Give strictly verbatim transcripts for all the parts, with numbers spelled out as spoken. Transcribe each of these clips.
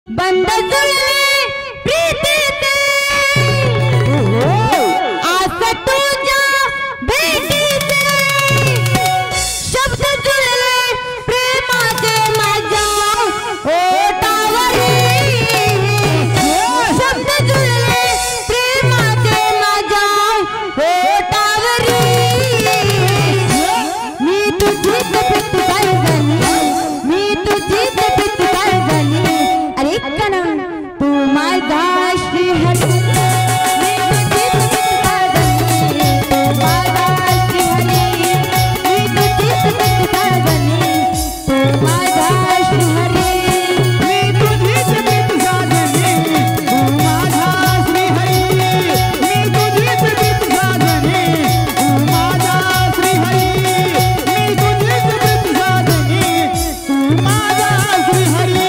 बंद जुळले प्रीतीचे आस तुझ्या भेटीचे शब्द जुळले प्रेमाचे माझ्या ओठावरी शब्द जुळले प्रेमाचे माझ्या ओठावरी मी तुझीच प्रीत काय झाली मी तुझीच प्रीत काय झाली अरे कना तू माझा श्रीहरी मी तुझीच प्रीत काय झाली तू माझा श्रीहरी मी तुझीच प्रीत काय झाली तू माझा श्रीहरी मी तुझीच प्रीत साजनी तू माझा श्रीहरी मी तुझीच प्रीत साजनी तू माझा श्रीहरी मी तुझीच प्रीत साजनी तू माझा श्रीहरी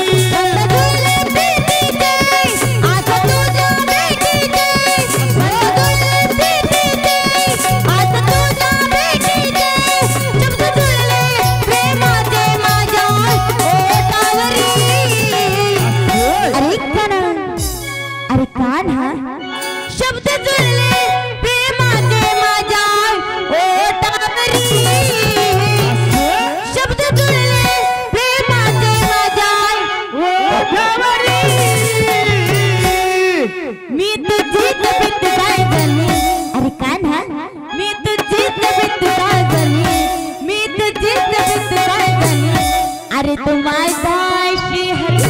अरे कान्हा शब्द जुळले प्रेमाचे माझ्या ओठावरी शब्द जुळले प्रेमाचे माझ्या ओठावरी मी तुझीच प्रीत काय झाली अरे कान्हा मी तुझीच प्रीत काय झाली मी तुझीच प्रीत काय झाली अरे तू माझा श्रीहरी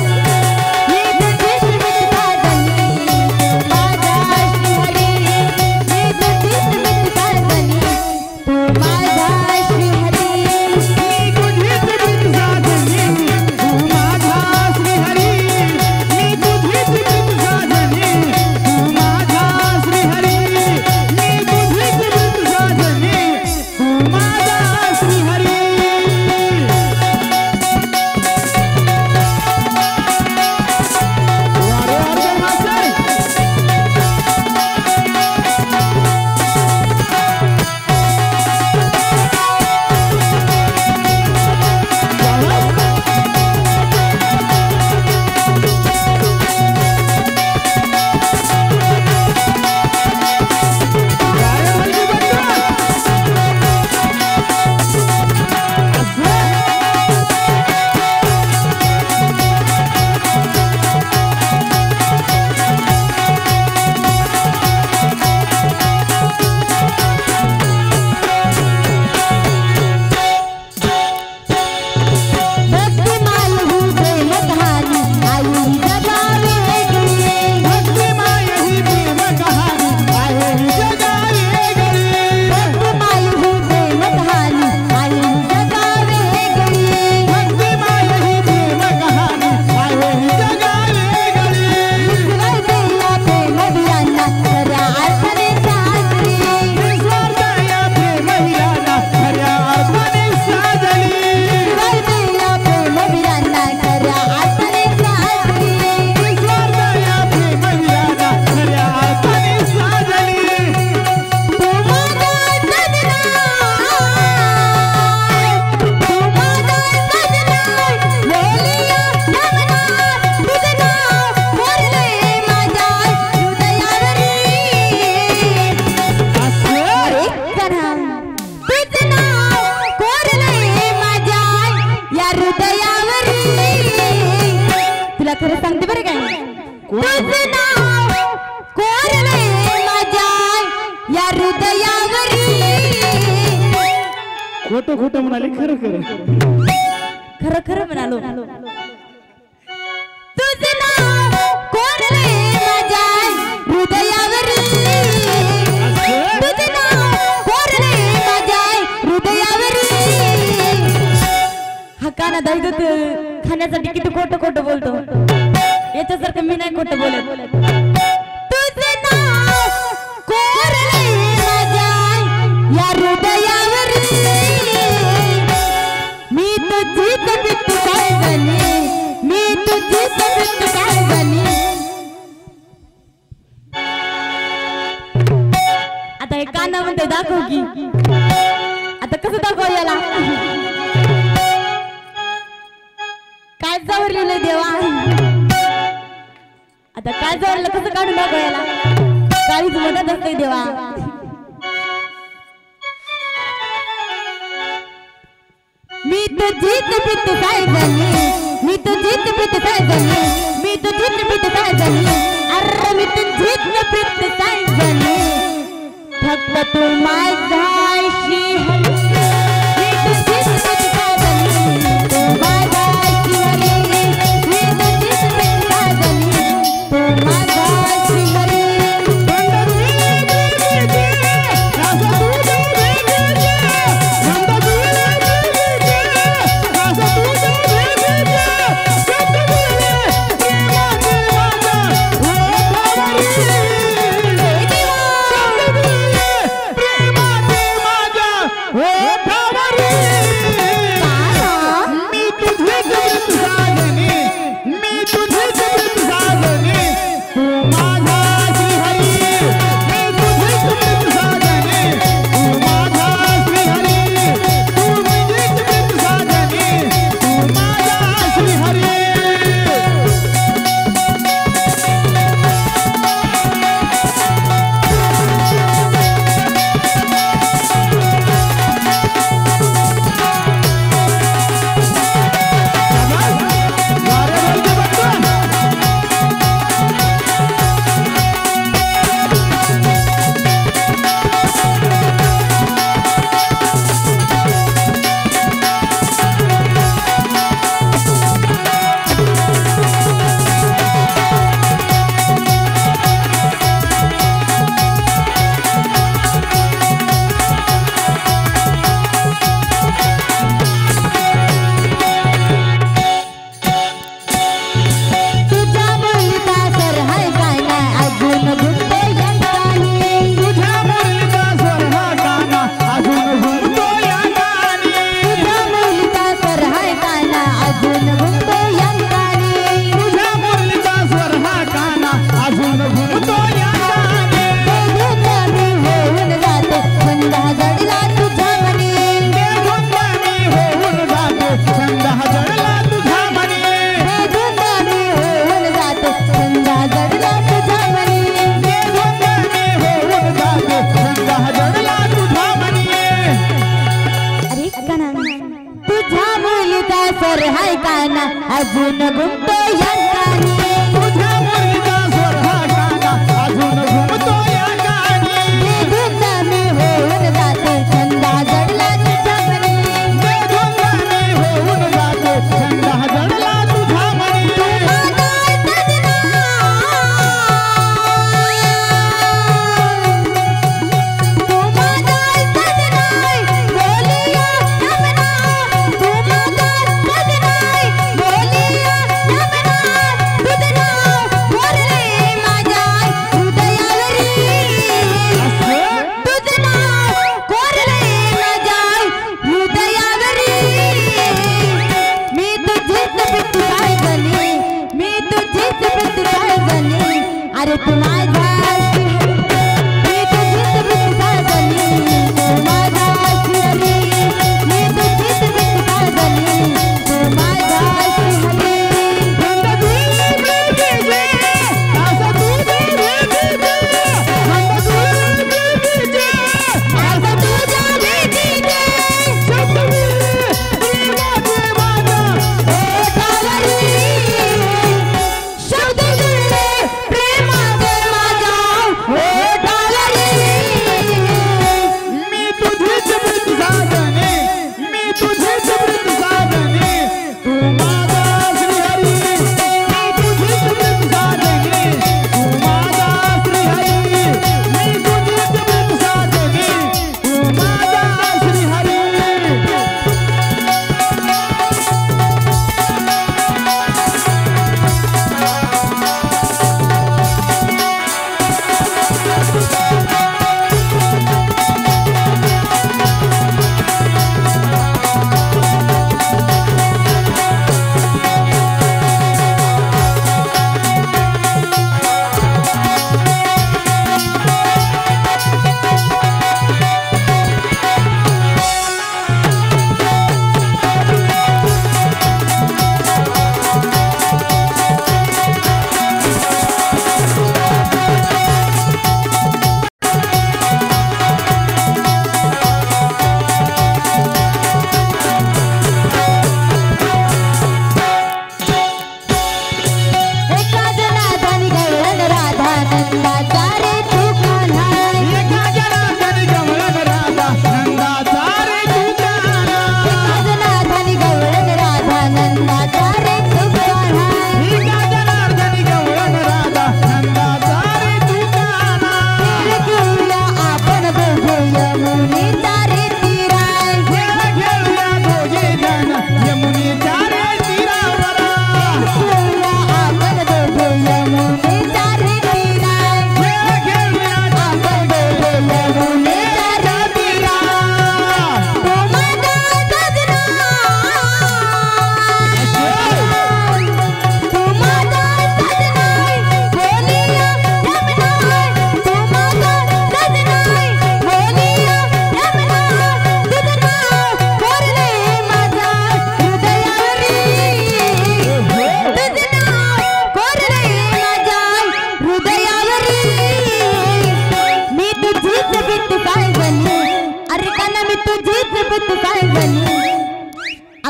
खरं सांगते बरं काय तुझं नाव कोरलंय माझ्या या हृदयावरी खोटं खोटं म्हणाले खरं खरं खरं खरं म्हणालो तुझं नाव कोरलंय माझ्या हृदयावरी तुझं नाव कोरलंय माझ्या हृदयावरी हा काना दाईत खाण्यासाठी किती खोटं खोटं बोलतो याच्यासारखं मी नाही खोटं बोलत तुझं नाव कोरलंय माझ्या या हृदयावरी मी तुझीच प्रीत काय झाली मी तुझीच प्रीत काय झाली आता हे काना म्हणते दाखव की आता कसं दाखव याला काय जवळलेलं देवा आता काय जोडलं कसं काढू नको याला काहीच मदत असते देवा. मी तुझीच प्रीत साजनी मी तुझीच प्रीत साजनी मी तुझीच प्रीत साजनी अरे मी तुझीच प्रीत साजनी फक्त तू माझ्याशी हवी. मी तुझीच प्रीत साजनी तू माझ्याशी हवी. मी तुझीच प्रीत साजनी तू माझ्याशी हवी. अजून घुमतो यंगानी तुझ्या मुलीचा स्वर हा गाणा अजून घुमतो या गाणी. बेधुंदामी होऊन जाते छंदा जडला तुझ्या मनी. बेधुंदामी होऊन जाते छंदा जडला तुझ्या मनी. तू माझा सजना तू माझा सजना बोलिया नमना. तू माझा सजना बोलिया नमना. तुझना कोरले माझ्या हृदयावरी. तुझना कोरले माझ्या हृदयावरी. मी तुझीच प्रीत साजनी मी तुझीच प्रीत साजनी अरे तू माझ्याशी हवी. मी तुझीच प्रीत साजनी तू माझ्याशी हवी. मी तुझीच प्रीत साजनी तू माझ्याशी हवी. असं तुझ्या भेटीचे ओठावरी शब्द जुळले प्रेमाचे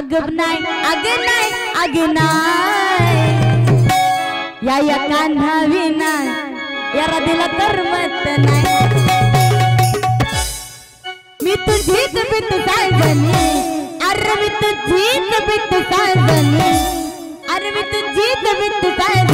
अग नाही अग नाही अग नाही या या कान्हा विना याला दिला तर मत नाही मी तुझीच बित साजनी अरे मी तुझीच बित साजनी अरे मी तुझीच बित साजनी